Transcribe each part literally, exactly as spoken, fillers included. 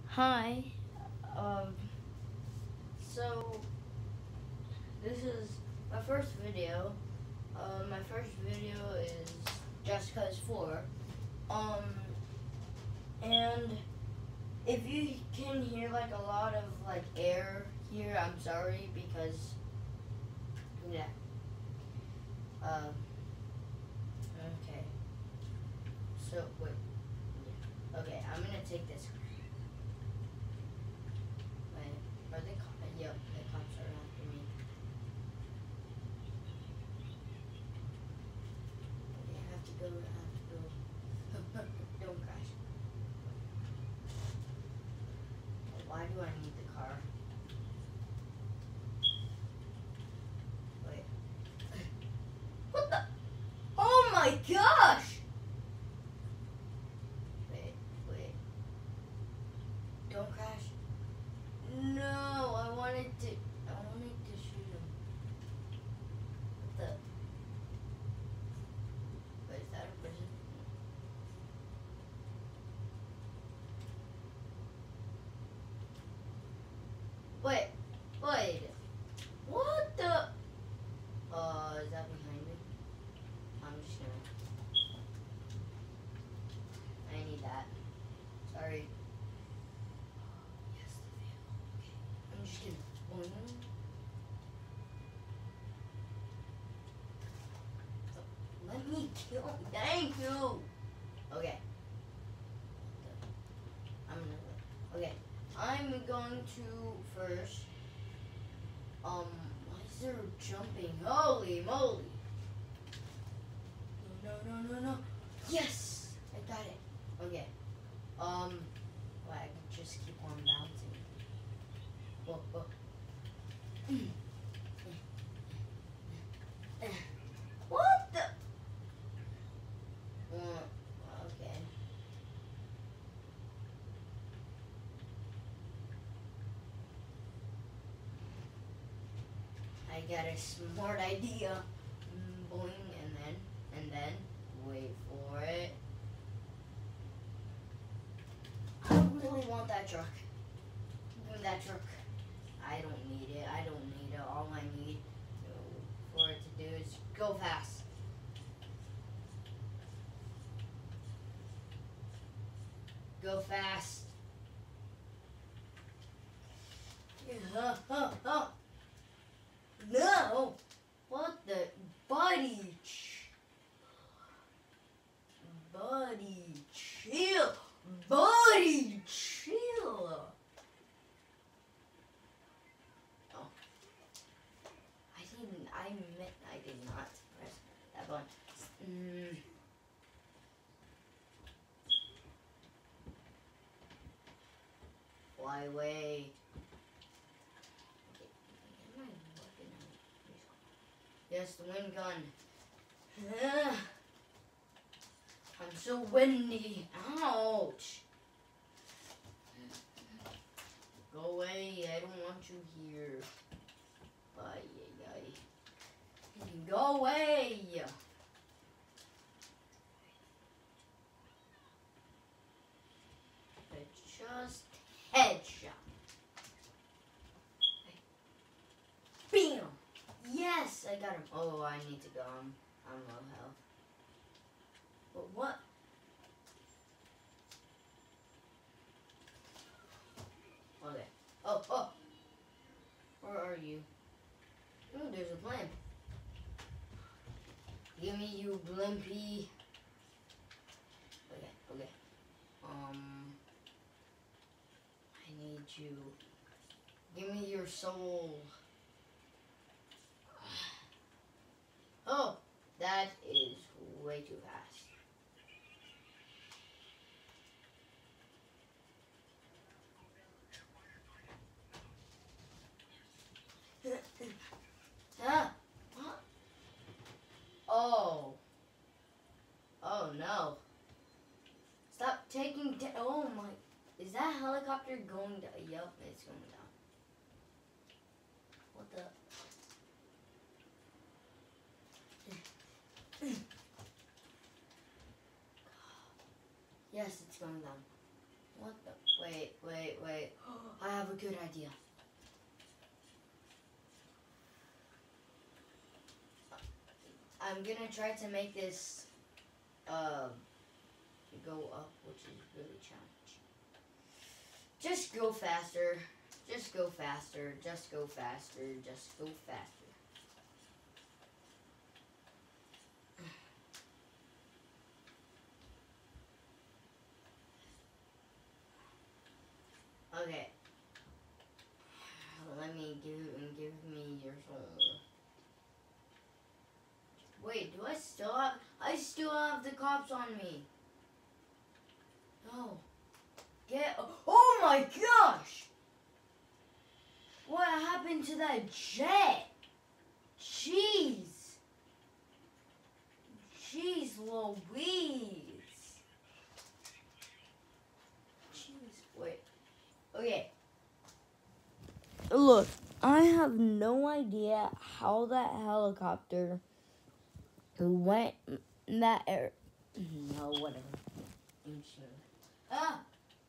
Hi. Um, so this is my first video. Uh, my first video is Just Cause four. Um, and if you can hear like a lot of like air here, I'm sorry because yeah. Um. Okay. So wait. Yeah. Okay, I'm gonna take this. Wait, are they? Co- yep, the cops are after me. I have to go. I have to go. Don't crash. Why do I need the car? Wait. What the? Oh my gosh! Wait, wait. Don't crash. No, I wanted to. I wanted to shoot him. What the? Wait, is that a person? Wait, wait. What the? Uh, is that behind me? I'm just gonna. I need that. Sorry. Yes, the vehicle. Okay. I'm just gonna. Boing. Let me kill. Thank you. Okay. I'm gonna. Okay. I'm going to first. Um. Why is there jumping? Holy moly! No, no, no, no, no. Yes, I got it. Okay. Um. Well, I can just keep on bouncing. Whoa, whoa. What the? Uh, okay. I got a smart idea. Mm, Boing, and then, and then, wait for it. I really want that truck. Give me that truck. I don't need it. I don't need it. All I need for it to do is go fast. Go fast. Uh, uh, uh. No! What the? Buddy! Buddy, chill! Buddy, chill! Oh. I didn't, I meant, I did not press that button. Mm. Why wait? Yes, the wind gun. I'm so windy. Ouch. Go away. I don't want you here. Bye, bye. Go away. It's just headshot. Bam. Yes, I got him. Oh, I need to go. I'm, I'm low health. But what? Okay. Oh, oh. Where are you? Oh, there's a plane. Give me you, Blimpy. Okay, okay. Um, I need you. Give me your soul. Oh, that is way too fast. Ah, what? Oh. Oh no. Stop taking da- oh my. Is that helicopter going down? Yup, it's going down. What the? Yes, it's going down. What the? Wait, wait, wait. I have a good idea. I'm gonna try to make this uh, go up, which is really challenging. Just go faster. Just go faster. Just go faster. Just go faster. Okay. Let me give give me your soul. Wait, do I still have? I still have the cops on me. No. Get. Oh my gosh! What happened to that jet? Jeez. Jeez Louise. Jeez. Wait. Okay. Look, I have no idea how that helicopter went in that air. No, whatever. Ah!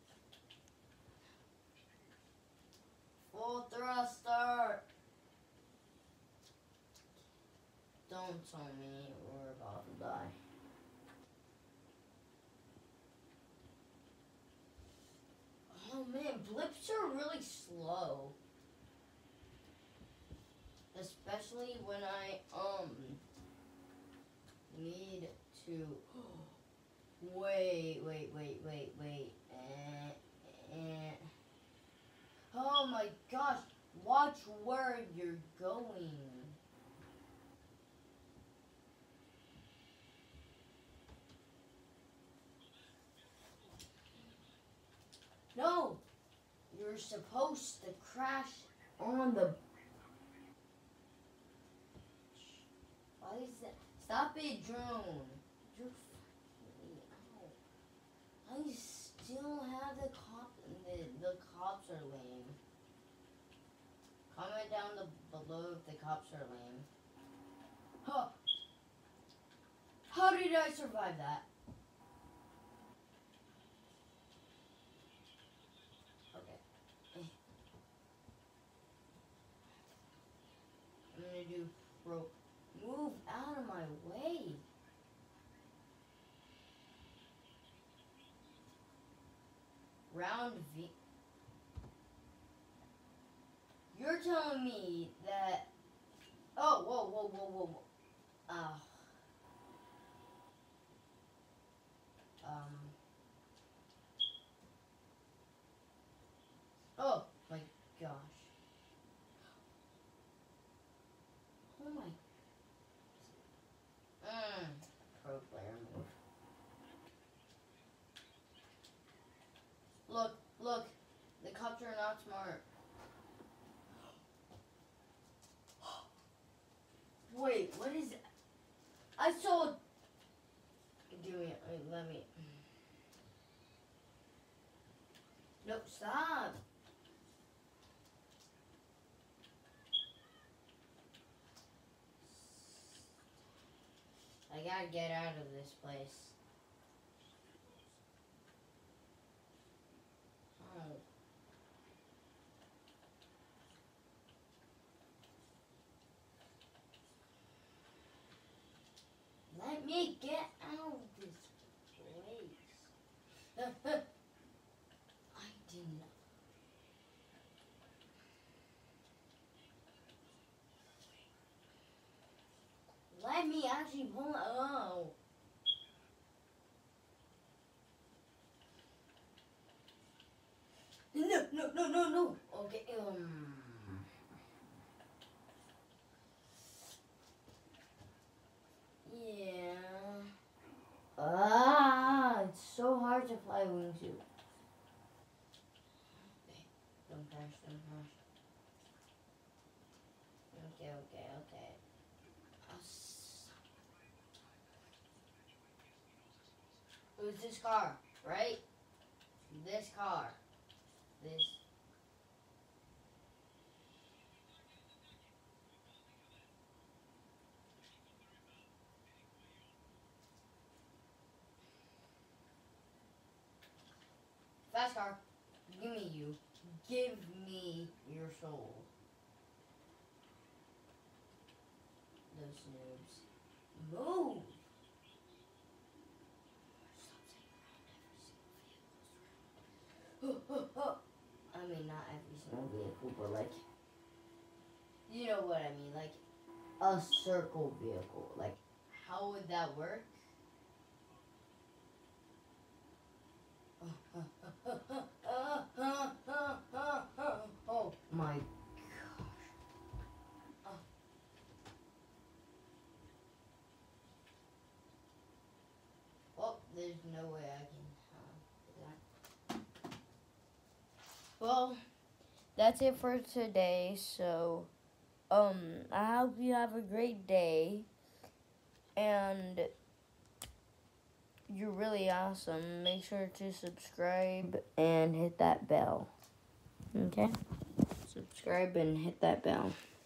Full thruster! Don't tell me we're about to die. Oh man, blips are really slow. Especially when I, um, need to, wait, wait, wait, wait, wait, eh, eh. Oh my gosh, watch where you're going. No, you're supposed to crash on the. Why is that? Stop it, drone. You're fucking out. I still have the cop. The the cops are lame. Comment down the, below if the cops are lame. Huh. How did I survive that? Okay. I'm gonna do rope. Move out of my way. Round V. You're telling me that. Oh, whoa, whoa, whoa, whoa, whoa. Oh. Um. Oh my gosh. Oh my. Mmm. Pro player move. Look, look. The cops are not smart. Wait, what is it? I saw. Do it. Let me. Nope, stop. I gotta get out of this place. Oh. Let me get out of this place. I didn't. Let me actually pull. Oh. No, no, no, no, no. Okay. Um. Yeah. Ah, it's so hard to fly wingsuit. Okay. Don't crash. Don't crash. Okay. Okay. Okay. It was this car, right? This car. This. Fast car. Give me you. Give me your soul. Those noobs. Move! I mean, not every single vehicle, but like, you know what I mean, like a circle vehicle. Like, how would that work? Oh my gosh. Oh. Well, there's no way I can uh, do that. Well, that's it for today. So, um, I hope you have a great day. And you're really awesome. Make sure to subscribe and hit that bell. Okay? Subscribe and hit that bell.